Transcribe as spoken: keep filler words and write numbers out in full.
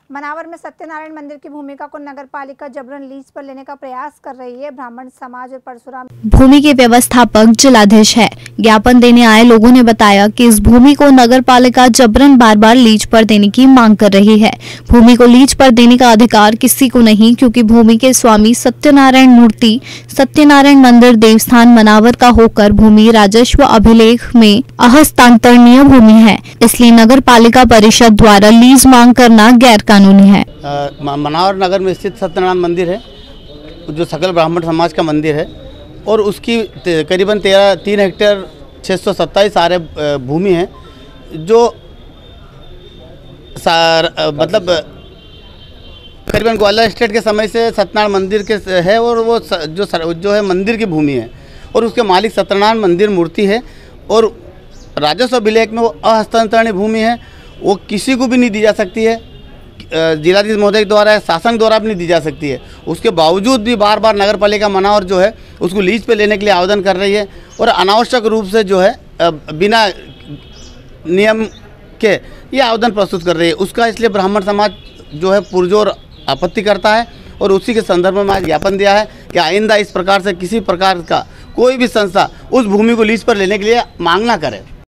मनावर में सत्यनारायण मंदिर की भूमिका को नगरपालिका जबरन लीज पर लेने का प्रयास कर रही है। ब्राह्मण समाज और परशुराम भूमि के व्यवस्थापक जिलाधीश है। ज्ञापन देने आए लोगों ने बताया कि इस भूमि को नगरपालिका जबरन बार बार लीज पर देने की मांग कर रही है। भूमि को लीज पर देने का अधिकार किसी को नहीं, क्योंकि भूमि के स्वामी सत्यनारायण मूर्ति सत्यनारायण मंदिर देवस्थान मनावर का होकर भूमि राजस्व अभिलेख में अहस्तांतरणीय भूमि है, इसलिए नगर पालिका परिषद द्वारा लीज मांग करना गैर कानूनी है। मनावर नगर में स्थित सत्यनारायण मंदिर है, जो सकल ब्राह्मण समाज का मंदिर है, और उसकी करीबन तेरह तीन हेक्टेयर छः सौ सत्ताईस आरे भूमि है, जो सार, मतलब करीबन ग्वालियर स्टेट के समय से सत्यनारायण मंदिर के है, और वो जो जो है मंदिर की भूमि है, और उसके मालिक सत्यनारायण मंदिर मूर्ति है, और राजस्व अभिलेख में वो अहस्तांतरणीय भूमि है। वो किसी को भी नहीं दी जा सकती है, जिलाधीश महोदय द्वारा, शासन द्वारा भी नहीं दी जा सकती है। उसके बावजूद भी बार बार नगर पालिका मनावर जो है उसको लीज पे लेने के लिए आवेदन कर रही है, और अनावश्यक रूप से जो है बिना नियम के ये आवेदन प्रस्तुत कर रही है। उसका इसलिए ब्राह्मण समाज जो है पुरजोर आपत्ति करता है, और उसी के संदर्भ में आज ज्ञापन दिया है कि आइंदा इस प्रकार से किसी प्रकार का कोई भी संस्था उस भूमि को लीज पर लेने के लिए मांग ना करे।